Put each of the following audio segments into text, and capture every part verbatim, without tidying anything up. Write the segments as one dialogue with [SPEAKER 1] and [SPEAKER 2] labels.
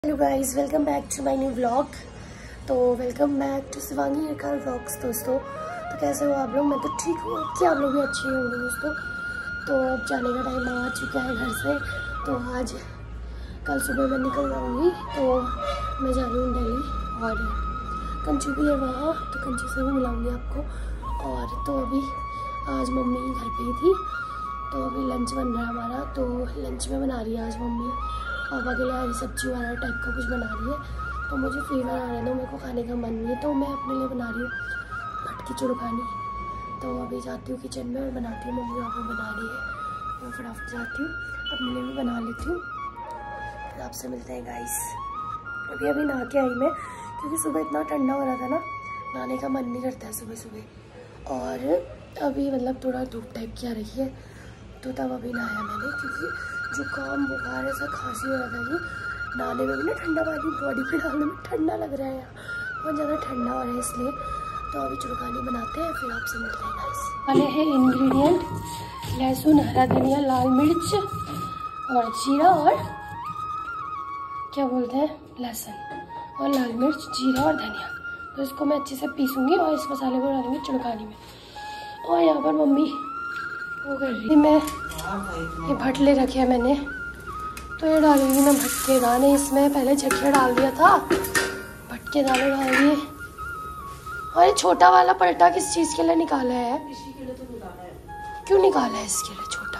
[SPEAKER 1] Hello guys, welcome back to my new vlog. तो welcome back to Shivangi hair vlogs. दोस्तों, तो कैसे हो आप लोग? मैं तो ठीक हूँ, कि आप लोग भी अच्छे होंगे दोस्तों। तो अब जाने का टाइम आ चुका है घर से। तो आज कल सुबह मैं निकल जाऊँगी, तो मैं जा रही हूँ दिल्ली और कंचू भी है वहाँ, तो कंचू से भी मिलाऊँगी आपको। और तो अभी आज मम्मी घर पे ही थी, तो अभी लंच बन रहा है हमारा। तो लंच में बना रही है आज मम्मी पापा के लिए हरी सब्जी वाला टाइप का कुछ बना रही है। तो मुझे फीवर आ रहा है ना, मेरे को खाने का मन नहीं है, तो मैं अपने लिए बना रही हूँ भटकी चुड़खानी। तो अभी जाती हूँ किचन में और बनाती हूँ, मम्मी वहाँ पर बना रही है, मैं फटाफट जाती हूँ अपने लिए भी बना लेती हूँ, फिर आपसे मिलते हैं गाइस। अभी अभी नहा के आई मैं, क्योंकि सुबह इतना ठंडा हो रहा था ना, नहाने का मन नहीं करता है सुबह सुबह। और अभी मतलब थोड़ा धूप टाइप की आ रही है, तो तब अभी नहाया मैंने, क्योंकि जुकाम बुखार ऐसा खांसी हो रहा था कि नहाने में भी ना ठंडा पानी बॉडी पे डालने में ठंडा लग रहा है यार, बहुत ज़्यादा ठंडा हो रहा है इसलिए। तो अभी चुड़खानी बनाते हैं, फिर आपसे मिलते हैं गाइस। वाले हैं इंग्रेडिएंट: लहसुन, हरा धनिया, लाल मिर्च और जीरा, और क्या बोलते हैं लहसुन और लाल मिर्च, जीरा और धनिया। तो इसको मैं अच्छे से पीसूँगी और इस मसाले को डालूंगी चुड़खानी में। और यहाँ पर मम्मी वो कर रही, मैं ये भटले रखे हैं मैंने, तो ये डालूंगी मैं भटके दाने इसमें। पहले चखिया डाल दिया था, भटके दाने डाल दिए। और ये छोटा वाला पलटा किस चीज़ के लिए निकाला है? इसी के लिए तो निकाला है। क्यों निकाला है इसके लिए छोटा?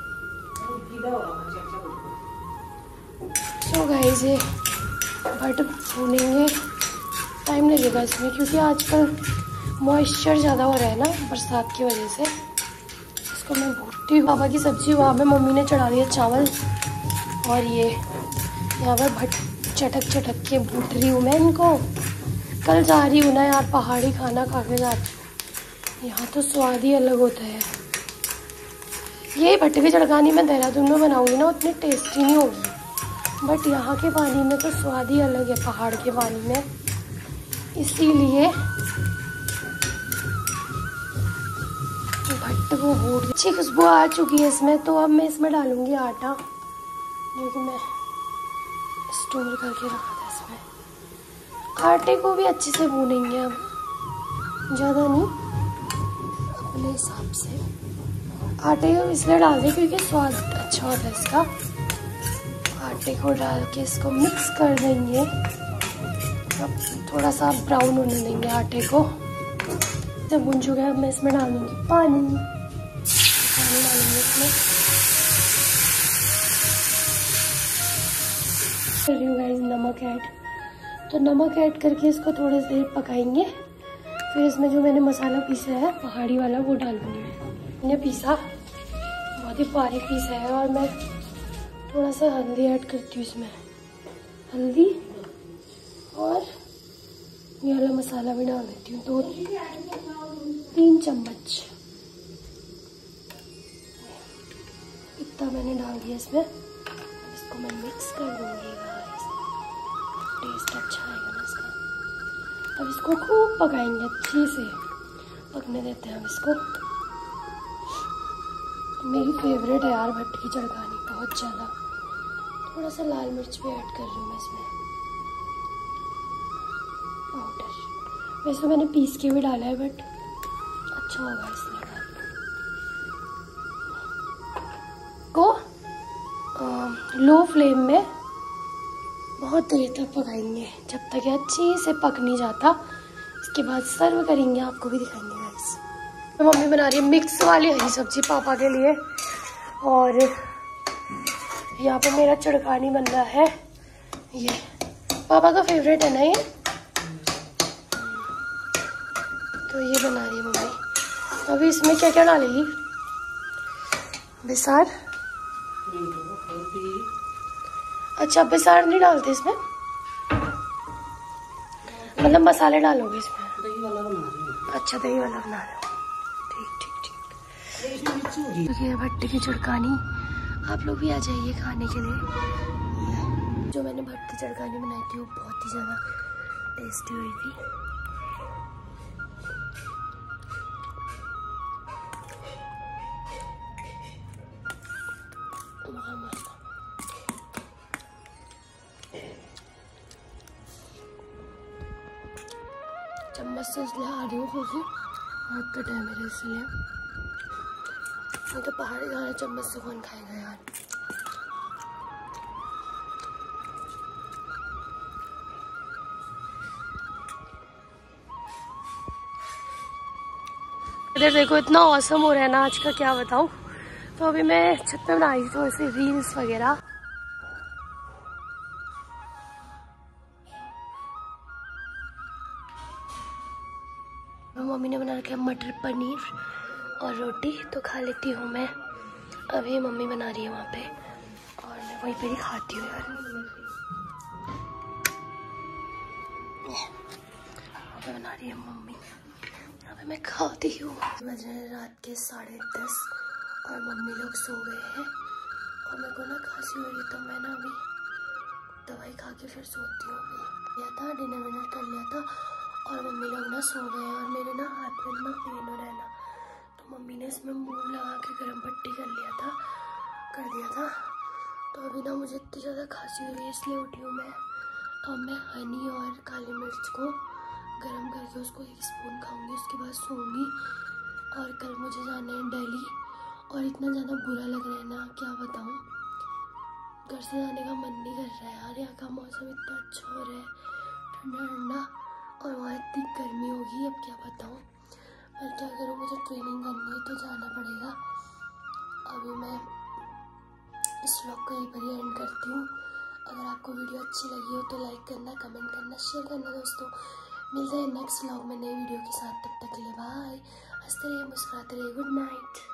[SPEAKER 1] तो गाइस ये भट भूनेंगे, टाइम लगेगा इसमें, क्योंकि आजकल मॉइस्चर ज़्यादा हो रहा है ना बरसात की वजह से। इसको मैं भूनती हूँ। पापा की सब्जी वहाँ पे मम्मी ने चढ़ा दिया चावल, और ये यहाँ पर भट चटक चटक के भून रही हूँ मैं इनको। कल जा रही हूँ ना यार, पहाड़ी खाना खा के जा रही हूँ, यहाँ तो स्वाद ही अलग होता है। ये भटकी चड़खानी मैं देहरादून में बनाऊँगी ना, उतनी टेस्टी नहीं होगी, बट यहाँ के पानी में तो स्वाद ही अलग है, पहाड़ के पानी में। इसीलिए भट्ट को भून, अच्छी खुशबू आ चुकी है इसमें। तो अब मैं इसमें डालूंगी आटा, जो कि मैं स्टोर करके रखा था इसमें। आटे को भी अच्छे से भूनेंगे, अब ज़्यादा नहीं, अपने हिसाब से। आटे को इसलिए डाल दें क्योंकि स्वाद अच्छा होता है इसका। आटे को डाल के इसको मिक्स कर देंगे। अब थोड़ा सा ब्राउन होने देंगे आटे को। जब भुन चुका है, अब मैं इसमें डाल दूँगी पानी पानी डालूंगी इसमें। कर रही हूँ गाइस नमक ऐड। तो नमक ऐड करके इसको थोड़ी देर पकाएंगे। फिर इसमें जो मैंने मसाला पीसा है पहाड़ी वाला, वो डालूंगी मैं। मैंने पीसा बहुत ही बारीक पीसा है। और मैं थोड़ा सा हल्दी ऐड करती हूँ इसमें, हल्दी, और ये वाला मसाला भी डाल देती हूँ, दो तीन चम्मच इतना मैंने डाल दिया इसमें। इसको मैं मिक्स कर दूंगी गाइस, टेस्ट अच्छा आएगा ना इसका। अब इसको खूब पकाएंगे, अच्छे से पकने देते हैं हम इसको। मेरी फेवरेट है यार भटकी चड़खानी, बहुत ज़्यादा। थोड़ा सा लाल मिर्च भी ऐड कर रही हूँ मैं इसमें, पाउडर। वैसे मैंने पीस के भी डाला है, बट अच्छा होगा इसमें डाल को। आ, लो फ्लेम में बहुत देर तक पकाएंगे, जब तक ये अच्छे से पक नहीं जाता। इसके बाद सर्व करेंगे, आपको भी दिखाएंगे गाइस। तो मम्मी बना रही है मिक्स वाली हरी सब्जी पापा के लिए, और यहाँ पे मेरा चड़खानी बन रहा है। ये पापा का फेवरेट है ना ये, तो ये बना रही है मम्मी। अभी इसमें क्या क्या डालेगी? बेसार? अच्छा, बेसार नहीं डालते इसमें, मतलब मसाले डालोगे इसमें? दही वाला बना रही हूँ। अच्छा, दही वाला बना रहे हो, ठीक ठीक ठीक। ये भट्टी की चड़खानी, आप लोग भी आ जाइए खाने के लिए। जो मैंने भट्टी चड़खानी बनाई थी वो बहुत ही ज़्यादा टेस्टी हुई थी। चम्मच से इसलिए आ रही हूँ क्योंकि हाथ कटा है मेरे, इसलिए। नहीं तो पहाड़ी खाना चम्मच से कौन खाएगा यार। इधर देखो इतना औसम हो रहा है ना आज का, क्या बताऊँ। तो अभी मैं छत पे बना रही थी ऐसे रील्स वगैरह। मम्मी ने बना रखा है मटर पनीर और रोटी, तो खा लेती हूँ मैं। अभी मम्मी बना रही है वहाँ पे और मैं वहीं पे ही खाती हूँ यार। वहाँ पे बना रही है मम्मी, यहाँ पे मैं खाती हूँ। बज रहे रात के साढ़े दस और मम्मी लोग सो गए हैं और मेरे को ना खांसी हो रही है, तो मैं ना अभी दवाई खा के फिर सोती हूँ। अभी लिया था, डिनर विनर कर लिया था और मम्मी लोग ना सो गए हैं। और मेरे ना हाथ में इतना पेन हो रहा है ना, तो मम्मी ने इसमें मूव लगा के गर्म पट्टी कर लिया था कर दिया था। तो अभी ना मुझे इतनी ज़्यादा खांसी हो रही है, इसलिए उठी हूँ मैं। तो अब मैं हनी और काली मिर्च को गर्म करके उसको एक स्पून खाऊंगी, उसके बाद सोऊंगी। और कल मुझे जाना है दिल्ली और इतना ज़्यादा बुरा लग रहा है ना, क्या बताऊँ। घर से जाने का मन नहीं कर रहा है यार। यहाँ का मौसम इतना अच्छा हो रहा है, ठंडा ठंडा, और वहाँ इतनी गर्मी होगी, अब क्या बताऊँ। पर क्या करूँ, मुझे ट्रेनिंग करनी है तो जाना पड़ेगा। अभी मैं इस व्लॉग को यहीं पर ही एंड करती हूँ। अगर आपको वीडियो अच्छी लगी हो तो लाइक करना, कमेंट करना, शेयर करना दोस्तों। मिलते हैं नेक्स्ट व्लॉग में नई वीडियो के साथ। तब तक के लिए बाय। हंसते रहिए, मुस्कुराते रहिए। Good night.